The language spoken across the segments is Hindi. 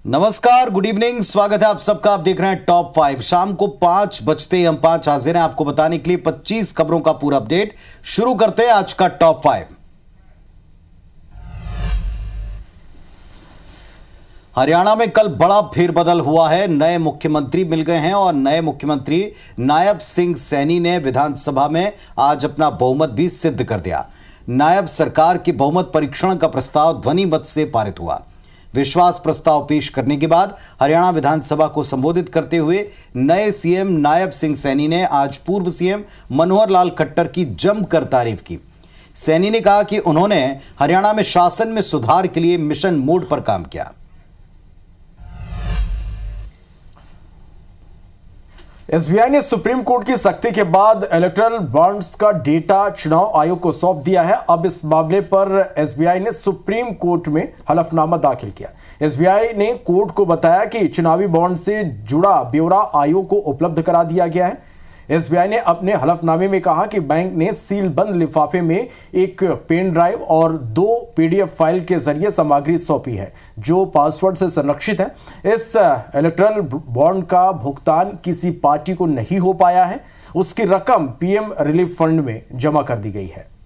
नमस्कार, गुड इवनिंग, स्वागत है आप सबका। आप देख रहे हैं टॉप 5। शाम को 5 बजते ही हम 5 हाजिर हैं आपको बताने के लिए 25 खबरों का पूरा अपडेट। शुरू करते हैं आज का टॉप 5। हरियाणा में कल बड़ा फेरबदल हुआ है। नए मुख्यमंत्री मिल गए हैं और नए मुख्यमंत्री नायब सिंह सैनी ने विधानसभा में आज अपना बहुमत भी सिद्ध कर दिया। नायब सरकार के बहुमत परीक्षण का प्रस्ताव ध्वनि मत से पारित हुआ। विश्वास प्रस्ताव पेश करने के बाद हरियाणा विधानसभा को संबोधित करते हुए नए सीएम नायब सिंह सैनी ने आज पूर्व सीएम मनोहर लाल खट्टर की जमकर तारीफ की। सैनी ने कहा कि उन्होंने हरियाणा में शासन में सुधार के लिए मिशन मोड पर काम किया। एसबीआई ने सुप्रीम कोर्ट की सख्ती के बाद इलेक्टोरल बॉन्ड्स का डेटा चुनाव आयोग को सौंप दिया है। अब इस मामले पर एसबीआई ने सुप्रीम कोर्ट में हलफनामा दाखिल किया। एसबीआई ने कोर्ट को बताया कि चुनावी बॉन्ड से जुड़ा ब्यौरा आयोग को उपलब्ध करा दिया गया है। एसबीआई ने अपने हलफनामे में कहा कि बैंक ने सीलबंद लिफाफे में एक पेन ड्राइव और 2 पीडीएफ फाइल के जरिए सामग्री सौंपी है जो पासवर्ड से संरक्षित है। इस इलेक्टोरल बॉन्ड का भुगतान किसी पार्टी को नहीं हो पाया है। उसकी रकम पीएम रिलीफ फंड में जमा कर दी गई है।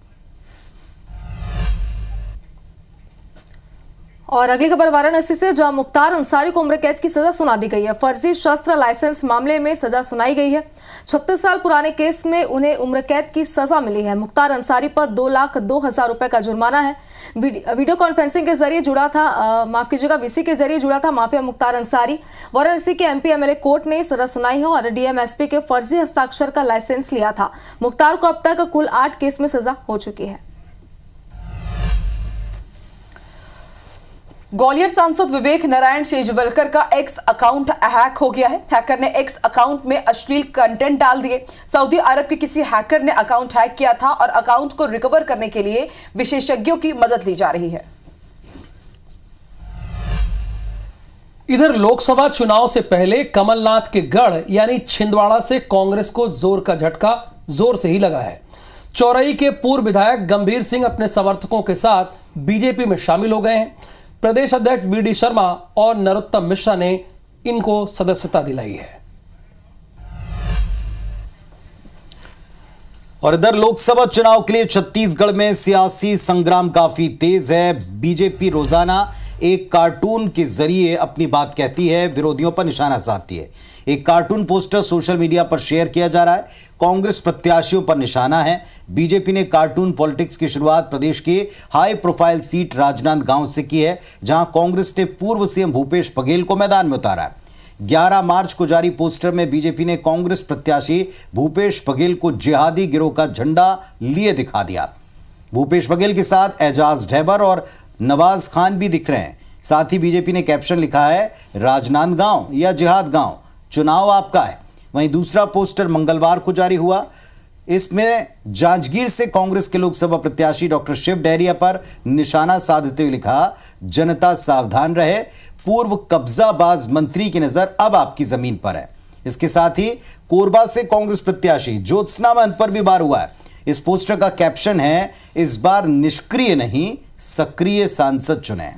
और अगली खबर वाराणसी से, जहां मुख्तार अंसारी को उम्र कैद की सजा सुना दी गई है। फर्जी शस्त्र लाइसेंस मामले में सजा सुनाई गई है। 36 साल पुराने केस में उन्हें उम्र कैद की सजा मिली है। मुख्तार अंसारी पर 2,02,000 रुपए का जुर्माना है। वीडियो कॉन्फ्रेंसिंग के जरिए जुड़ा था, वीसी के जरिए जुड़ा था माफिया मुख्तार अंसारी। वाराणसी के एमपी एमएलए कोर्ट ने सजा सुनाई है और डीएमएसपी के फर्जी हस्ताक्षर का लाइसेंस लिया था। मुख्तार को अब तक कुल 8 केस में सजा हो चुकी है। ग्वालियर सांसद विवेक नारायण शेजवलकर का एक्स अकाउंट हैक हो गया है। हैकर ने एक्स अकाउंट में अश्लील कंटेंट डाल दिए। सऊदी अरब के किसी हैकर ने अकाउंट हैक किया था और अकाउंट को रिकवर करने के लिए विशेषज्ञों की मदद ली जा रही है। इधर लोकसभा चुनाव से पहले कमलनाथ के गढ़ यानी छिंदवाड़ा से कांग्रेस को जोर का झटका जोर से ही लगा है। चौरई के पूर्व विधायक गंभीर सिंह अपने समर्थकों के साथ बीजेपी में शामिल हो गए हैं। प्रदेश अध्यक्ष वीडी शर्मा और नरोत्तम मिश्रा ने इनको सदस्यता दिलाई है। और इधर लोकसभा चुनाव के लिए छत्तीसगढ़ में सियासी संग्राम काफी तेज है। बीजेपी रोजाना एक कार्टून के जरिए अपनी बात कहती है, विरोधियों पर निशाना साधती है। एक कार्टून पोस्टर सोशल मीडिया पर शेयर किया जा रहा है। कांग्रेस प्रत्याशियों पर निशाना है। बीजेपी ने कार्टून पॉलिटिक्स की शुरुआत प्रदेश के हाई प्रोफाइल सीट राजनांदगांव से की है, जहां कांग्रेस ने पूर्व सीएम भूपेश बघेल को मैदान में उतारा है। 11 मार्च को जारी पोस्टर में बीजेपी ने कांग्रेस प्रत्याशी भूपेश बघेल को जिहादी गिरोह का झंडा लिए दिखा दिया। भूपेश बघेल के साथ एजाज ढैबर और नवाज खान भी दिख रहे हैं। साथ ही बीजेपी ने कैप्शन लिखा है, राजनांदगांव या जिहाद गांव, चुनाव आपका है। वहीं दूसरा पोस्टर मंगलवार को जारी हुआ। इसमें जांजगीर से कांग्रेस के लोकसभा प्रत्याशी डॉक्टर शिव डहरिया पर निशाना साधते हुए लिखा, जनता सावधान रहे, पूर्व कब्जाबाज मंत्री की नजर अब आपकी जमीन पर है। इसके साथ ही कोरबा से कांग्रेस प्रत्याशी ज्योत्सना महंत पर भी वार हुआ है। इस पोस्टर का कैप्शन है, इस बार निष्क्रिय नहीं सक्रिय सांसद चुने।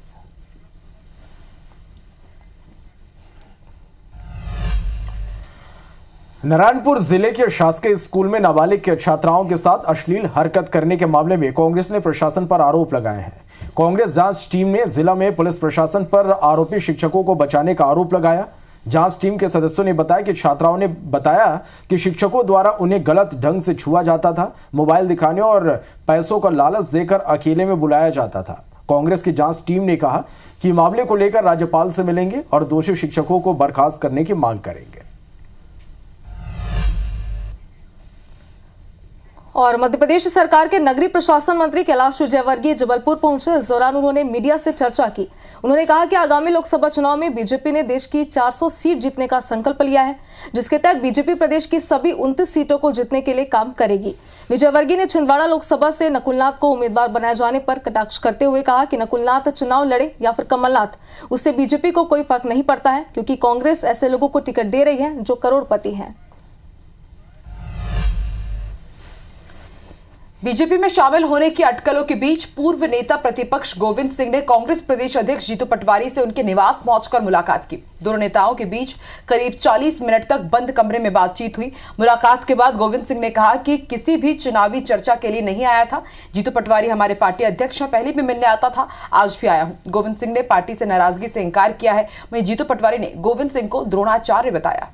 नारायणपुर जिले के शासकीय स्कूल में नाबालिग के छात्राओं के साथ अश्लील हरकत करने के मामले में कांग्रेस ने प्रशासन पर आरोप लगाए हैं। कांग्रेस जांच टीम ने जिला में पुलिस प्रशासन पर आरोपी शिक्षकों को बचाने का आरोप लगाया। जांच टीम के सदस्यों ने बताया कि छात्राओं ने बताया कि शिक्षकों द्वारा उन्हें गलत ढंग से छुआ जाता था, मोबाइल दिखाने और पैसों का लालच देकर अकेले में बुलाया जाता था। कांग्रेस की जांच टीम ने कहा कि मामले को लेकर राज्यपाल से मिलेंगे और दोषी शिक्षकों को बर्खास्त करने की मांग करेंगे। और मध्य प्रदेश सरकार के नगरीय प्रशासन मंत्री कैलाश विजयवर्गीय जबलपुर पहुंचे। इस दौरान उन्होंने मीडिया से चर्चा की। उन्होंने कहा कि आगामी लोकसभा चुनाव में बीजेपी ने देश की 400 सीट जीतने का संकल्प लिया है, जिसके तहत बीजेपी प्रदेश की सभी 29 सीटों को जीतने के लिए काम करेगी। विजयवर्गीय ने छिंदवाड़ा लोकसभा से नकुलनाथ को उम्मीदवार बनाए जाने पर कटाक्ष करते हुए कहा कि नकुलनाथ चुनाव लड़े या फिर कमलनाथ, उससे बीजेपी को कोई फर्क नहीं पड़ता है, क्योंकि कांग्रेस ऐसे लोगों को टिकट दे रही है जो करोड़पति हैं। बीजेपी में शामिल होने की अटकलों के बीच पूर्व नेता प्रतिपक्ष गोविंद सिंह ने कांग्रेस प्रदेश अध्यक्ष जीतू पटवारी से उनके निवास पहुंचकर मुलाकात की। दोनों नेताओं के बीच करीब 40 मिनट तक बंद कमरे में बातचीत हुई। मुलाकात के बाद गोविंद सिंह ने कहा कि किसी भी चुनावी चर्चा के लिए नहीं आया था। जीतू पटवारी हमारे पार्टी अध्यक्ष हैं, पहले भी मिलने आता था, आज भी आया हूं। गोविंद सिंह ने पार्टी से नाराजगी से इंकार किया है। वहीं जीतू पटवारी ने गोविंद सिंह को द्रोणाचार्य बताया।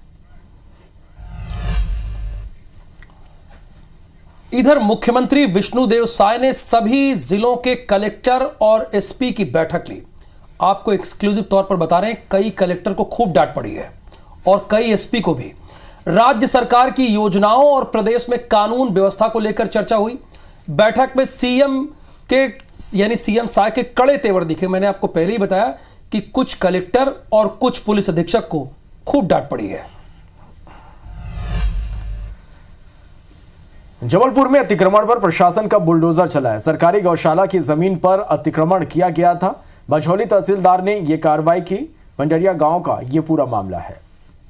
इधर मुख्यमंत्री विष्णुदेव साय ने सभी जिलों के कलेक्टर और एसपी की बैठक ली। आपको एक्सक्लूसिव तौर पर बता रहे हैं, कई कलेक्टर को खूब डांट पड़ी है और कई एसपी को भी। राज्य सरकार की योजनाओं और प्रदेश में कानून व्यवस्था को लेकर चर्चा हुई। बैठक में सीएम साय के कड़े तेवर दिखे। मैंने आपको पहले ही बताया कि कुछ कलेक्टर और कुछ पुलिस अधीक्षक को खूब डांट पड़ी है। जबलपुर में अतिक्रमण पर प्रशासन का बुलडोजर चला है। सरकारी गौशाला की जमीन पर अतिक्रमण किया गया था। बछौली तहसीलदार ने यह कार्रवाई की। पंडरिया गांव का यह पूरा मामला है।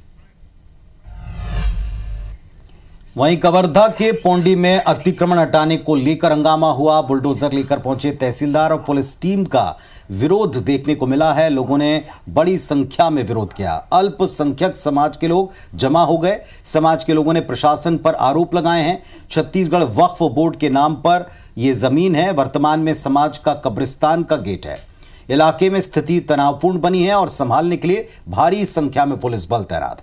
वहीं कवर्धा के पोंडी में अतिक्रमण हटाने को लेकर हंगामा हुआ। बुलडोजर लेकर पहुंचे तहसीलदार और पुलिस टीम का विरोध देखने को मिला है। लोगों ने बड़ी संख्या में विरोध किया। अल्पसंख्यक समाज के लोग जमा हो गए। समाज के लोगों ने प्रशासन पर आरोप लगाए हैं। छत्तीसगढ़ वक्फ बोर्ड के नाम पर यह जमीन है। वर्तमान में समाज का कब्रिस्तान का गेट है। इलाके में स्थिति तनावपूर्ण बनी है और संभालने के लिए भारी संख्या में पुलिस बल तैनात है।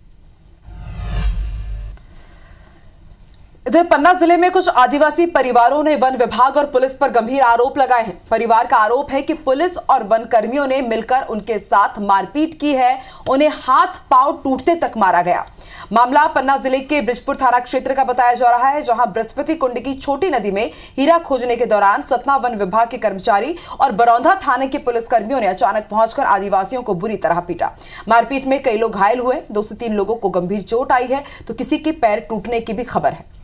इधर पन्ना जिले में कुछ आदिवासी परिवारों ने वन विभाग और पुलिस पर गंभीर आरोप लगाए हैं। परिवार का आरोप है कि पुलिस और वन कर्मियों ने मिलकर उनके साथ मारपीट की है। उन्हें हाथ पांव टूटते तक मारा गया। मामला पन्ना जिले के ब्रिजपुर थाना क्षेत्र का बताया जा रहा है, जहां बृहस्पति कुंड की छोटी नदी में हीरा खोजने के दौरान सतना वन विभाग के कर्मचारी और बरौंधा थाने के पुलिस कर्मियों ने अचानक पहुंचकर आदिवासियों को बुरी तरह पीटा। मारपीट में कई लोग घायल हुए। 2 से 3 लोगों को गंभीर चोट आई है तो किसी के पैर टूटने की भी खबर है।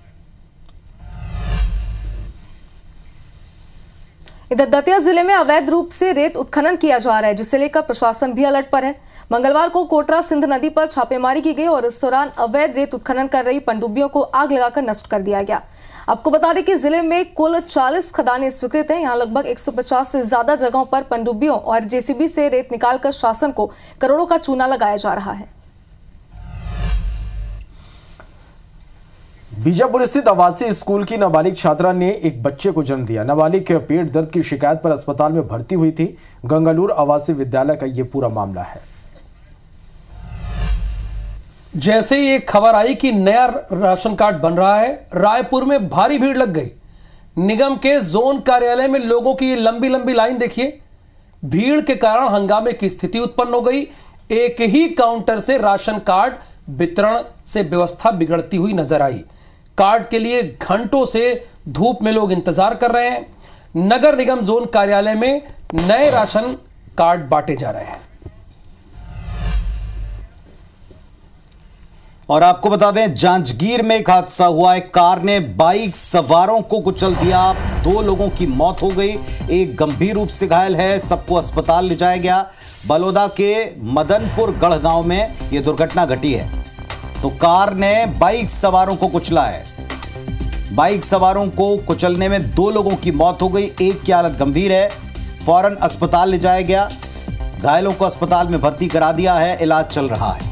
इधर दतिया जिले में अवैध रूप से रेत उत्खनन किया जा रहा है, जिसे लेकर प्रशासन भी अलर्ट पर है। मंगलवार को कोटरा सिंध नदी पर छापेमारी की गई और इस दौरान अवैध रेत उत्खनन कर रही पनडुब्बियों को आग लगाकर नष्ट कर दिया गया। आपको बता दें कि जिले में कुल 40 खदानें स्वीकृत हैं। यहां लगभग 150 से ज्यादा जगहों पर पनडुब्बियों और जेसीबी से रेत निकालकर शासन को करोड़ों का चूना लगाया जा रहा है। बीजापुर स्थित आवासीय स्कूल की नाबालिग छात्रा ने एक बच्चे को जन्म दिया। नाबालिग पेट दर्द की शिकायत पर अस्पताल में भर्ती हुई थी। गंगालूर आवासीय विद्यालय का यह पूरा मामला है। जैसे ही एक खबर आई कि नया राशन कार्ड बन रहा है, रायपुर में भारी भीड़ लग गई। निगम के जोन कार्यालय में लोगों की लंबी लंबी लाइन देखिए। भीड़ के कारण हंगामे की स्थिति उत्पन्न हो गई। एक ही काउंटर से राशन कार्ड वितरण से व्यवस्था बिगड़ती हुई नजर आई। कार्ड के लिए घंटों से धूप में लोग इंतजार कर रहे हैं। नगर निगम जोन कार्यालय में नए राशन कार्ड बांटे जा रहे हैं। और आपको बता दें, जांजगीर में एक हादसा हुआ। एक कार ने बाइक सवारों को कुचल दिया। 2 लोगों की मौत हो गई, एक गंभीर रूप से घायल है। सबको अस्पताल ले जाया गया। बलौदा के मदनपुर गढ़ गांव में यह दुर्घटना घटी है। तो कार ने बाइक सवारों को कुचला है। बाइक सवारों को कुचलने में 2 लोगों की मौत हो गई, एक की हालत गंभीर है। फौरन अस्पताल ले जाया गया। घायलों को अस्पताल में भर्ती करा दिया है, इलाज चल रहा है।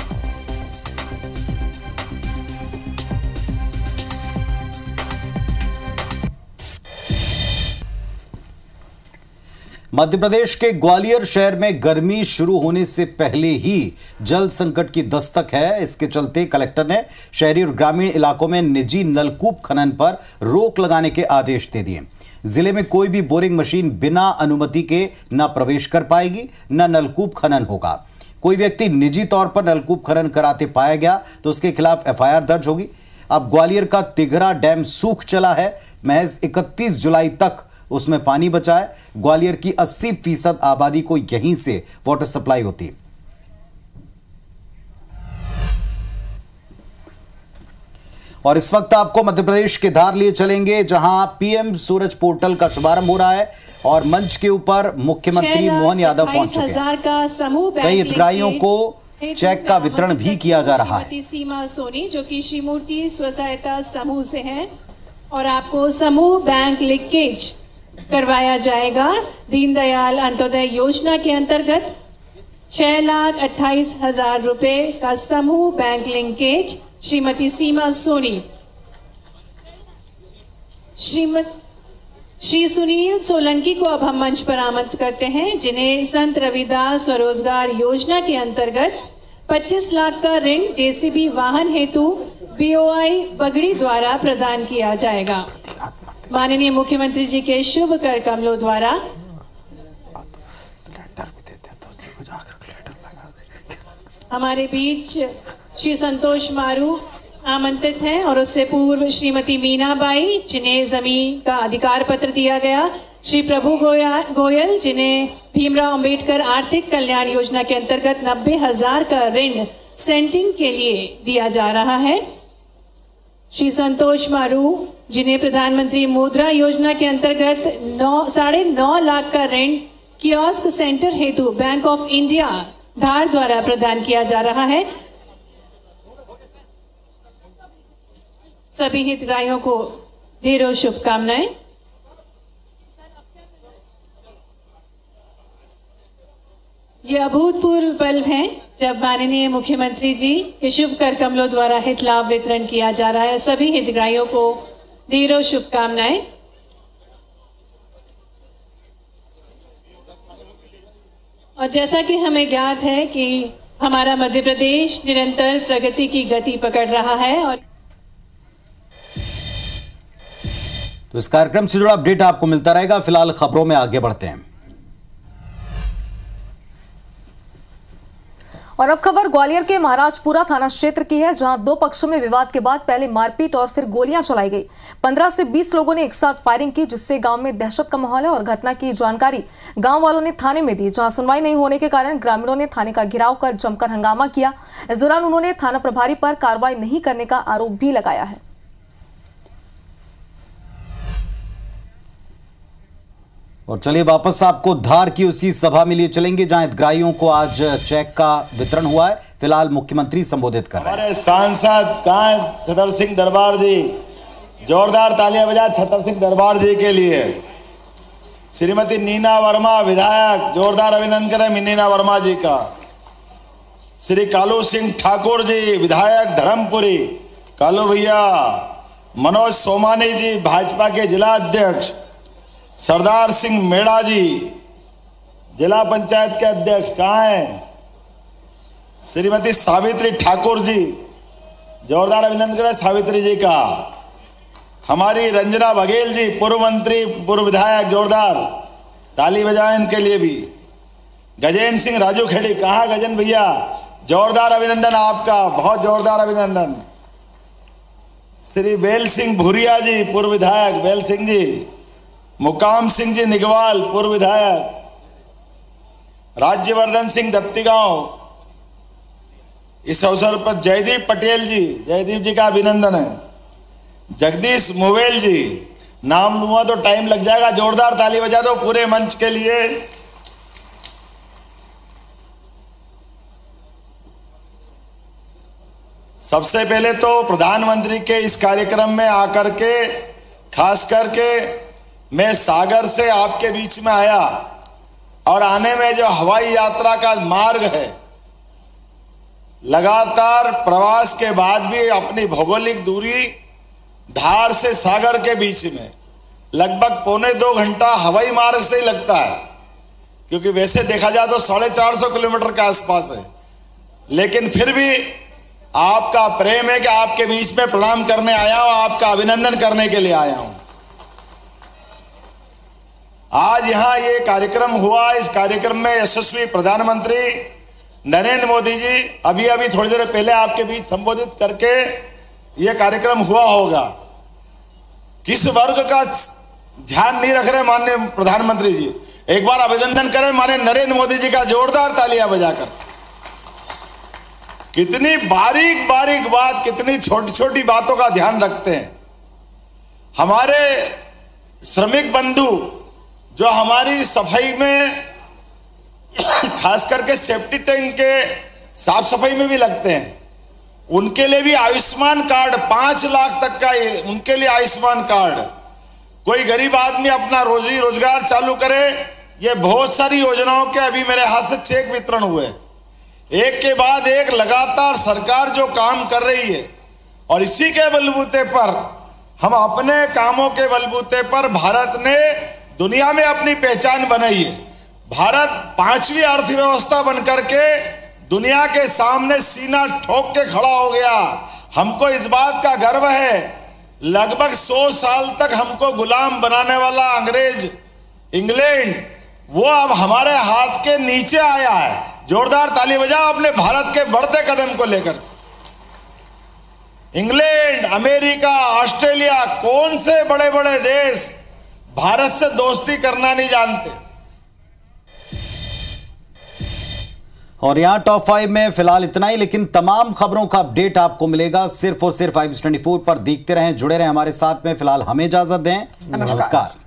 मध्य प्रदेश के ग्वालियर शहर में गर्मी शुरू होने से पहले ही जल संकट की दस्तक है। इसके चलते कलेक्टर ने शहरी और ग्रामीण इलाकों में निजी नलकूप खनन पर रोक लगाने के आदेश दे दिए। जिले में कोई भी बोरिंग मशीन बिना अनुमति के न प्रवेश कर पाएगी, न नलकूप खनन होगा। कोई व्यक्ति निजी तौर पर नलकूप खनन कराते पाया गया तो उसके खिलाफ एफआईआर दर्ज होगी। अब ग्वालियर का तिघरा डैम सूख चला है। महज 31 जुलाई तक उसमें पानी बचा है। ग्वालियर की 80% आबादी को यहीं से वाटर सप्लाई होती है। और इस वक्त आपको मध्य प्रदेश के धार लिए चलेंगे, जहां पीएम सूरज पोर्टल का शुभारंभ हो रहा है और मंच के ऊपर मुख्यमंत्री मोहन यादव पहुंच चुके हैं। कई हितग्राहियों को चेक का वितरण भी किया जा रहा है। सीमा सोनी जो कि श्री मूर्ति स्व सहायता समूह से हैं और आपको समूह बैंक लिंकेज करवाया जाएगा। दीनदयाल अंत्योदय योजना के अंतर्गत 6,28,000 रुपए का समूह बैंक लिंकेज श्रीमती सीमा सोनी। श्री सुनील सोलंकी को अब हम मंच पर आमंत्रित करते हैं, जिन्हें संत रविदास स्वरोजगार योजना के अंतर्गत 25 लाख का ऋण जेसीबी वाहन हेतु बीओआई बगड़ी द्वारा प्रदान किया जाएगा। माननीय मुख्यमंत्री जी के शुभ कर कमलों द्वारा हमारे बीच श्री संतोष मारू आमंत्रित हैं और उससे पूर्व श्रीमती मीनाबाई, जिन्हें जमीन का अधिकार पत्र दिया गया, श्री प्रभु गोयल, जिन्हें भीमराव अंबेडकर आर्थिक कल्याण योजना के अंतर्गत 90,000 का ऋण सेंटिंग के लिए दिया जा रहा है, श्री संतोष मारू, जिन्हें प्रधानमंत्री मुद्रा योजना के अंतर्गत 9.5 लाख का ऋण कियोस्क सेंटर हेतु बैंक ऑफ इंडिया धार द्वारा प्रदान किया जा रहा है। सभी हितग्राहियों को ढेरों शुभकामनाएं। ये अभूतपूर्व पल हैं जब माननीय मुख्यमंत्री जी के शुभ कर कमलों द्वारा हित लाभ वितरण किया जा रहा है। सभी हितग्राहियों को ढेरों शुभकामनाएं। और जैसा कि हमें ज्ञात है कि हमारा मध्य प्रदेश निरंतर प्रगति की गति पकड़ रहा है और तो इस कार्यक्रम से जुड़ा अपडेट आपको मिलता रहेगा। फिलहाल खबरों में आगे बढ़ते हैं। और अब खबर ग्वालियर के महाराजपुरा थाना क्षेत्र की है, जहां दो पक्षों में विवाद के बाद पहले मारपीट और फिर गोलियां चलाई गई। 15 से 20 लोगों ने एक साथ फायरिंग की, जिससे गांव में दहशत का माहौल है और घटना की जानकारी गांव वालों ने थाने में दी, जहां सुनवाई नहीं होने के कारण ग्रामीणों ने थाने का घेराव कर जमकर हंगामा किया। इस दौरान उन्होंने थाना प्रभारी पर कार्रवाई नहीं करने का आरोप भी लगाया है। और चलिए वापस आपको धार की उसी सभा में लिए चलेंगे, जहां हितग्राहियों को आज चेक का वितरण हुआ है। फिलहाल मुख्यमंत्री संबोधित कर रहे हैं। हमारे सांसद कहाँ छतर सिंह दरबार जी, जोरदार तालियां बजा छतर सिंह दरबार जी के लिए। श्रीमती नीना वर्मा विधायक, जोरदार अभिनंदन करें नीना वर्मा जी का। श्री कालू सिंह ठाकुर जी विधायक धर्मपुरी, कालू भैया। मनोज सोमानी जी भाजपा के जिला अध्यक्ष। सरदार सिंह मेड़ा जी जिला पंचायत के अध्यक्ष कहाँ हैं? श्रीमती सावित्री ठाकुर जी, जोरदार अभिनंदन करें सावित्री जी का। हमारी रंजना बघेल जी पूर्व मंत्री पूर्व विधायक, जोरदार ताली बजाएं इनके लिए भी। गजेंद्र सिंह राजू खेड़ी कहाँ गजेंद्र भैया, जोरदार अभिनंदन आपका, बहुत जोरदार अभिनंदन। श्री बेल सिंह भूरिया जी पूर्व विधायक, बेल सिंह जी। मुकाम सिंह जी निगवाल पूर्व विधायक। राज्यवर्धन सिंह दत्तीगांव। इस अवसर पर जयदीप पटेल जी, जयदीप जी का अभिनंदन है। जगदीश मुवेल जी, नाम लूंगा तो टाइम लग जाएगा, जोरदार ताली बजा दो पूरे मंच के लिए। सबसे पहले तो प्रधानमंत्री के इस कार्यक्रम में आकर के खास करके मैं सागर से आपके बीच में आया, और आने में जो हवाई यात्रा का मार्ग है, लगातार प्रवास के बाद भी अपनी भौगोलिक दूरी धार से सागर के बीच में लगभग 1.25 घंटा हवाई मार्ग से ही लगता है, क्योंकि वैसे देखा जाए तो 450 किलोमीटर के आसपास है। लेकिन फिर भी आपका प्रेम है कि आपके बीच में प्रणाम करने आया हूं, आपका अभिनंदन करने के लिए आया हूं। आज यहां ये कार्यक्रम हुआ, इस कार्यक्रम में यशस्वी प्रधानमंत्री नरेंद्र मोदी जी अभी थोड़ी देर पहले आपके बीच संबोधित करके ये कार्यक्रम हुआ होगा। किस वर्ग का ध्यान नहीं रख रहे माननीय प्रधानमंत्री जी? एक बार अभिनंदन करें माननीय नरेंद्र मोदी जी का, जोरदार तालियां बजाकर। कितनी बारीक बारीक बात, कितनी छोटी छोटी बातों का ध्यान रखते हैं। हमारे श्रमिक बंधु जो हमारी सफाई में खास करके सेफ्टी टैंक के साफ सफाई में भी लगते हैं, उनके लिए भी आयुष्मान कार्ड 5 लाख तक का उनके लिए आयुष्मान कार्ड। कोई गरीब आदमी अपना रोजी रोजगार चालू करे, ये बहुत सारी योजनाओं के अभी मेरे हाथ से चेक वितरण हुए। एक के बाद एक लगातार सरकार जो काम कर रही है, और इसी के बलबूते पर हम अपने कामों के बलबूते पर भारत ने दुनिया में अपनी पहचान बनाई है। भारत 5वीं अर्थव्यवस्था बनकर के दुनिया के सामने सीना ठोक के खड़ा हो गया। हमको इस बात का गर्व है, लगभग 100 साल तक हमको गुलाम बनाने वाला अंग्रेज इंग्लैंड, वो अब हमारे हाथ के नीचे आया है। जोरदार ताली बजाओ अपने भारत के बढ़ते कदम को लेकर। इंग्लैंड, अमेरिका, ऑस्ट्रेलिया, कौन से बड़े बड़े देश भारत से दोस्ती करना नहीं जानते। और यहाँ टॉप 5 में फिलहाल इतना ही, लेकिन तमाम खबरों का अपडेट आपको मिलेगा सिर्फ और सिर्फ IBC 24 पर। देखते रहें, जुड़े रहें हमारे साथ में। फिलहाल हमें इजाजत दें, नमस्कार।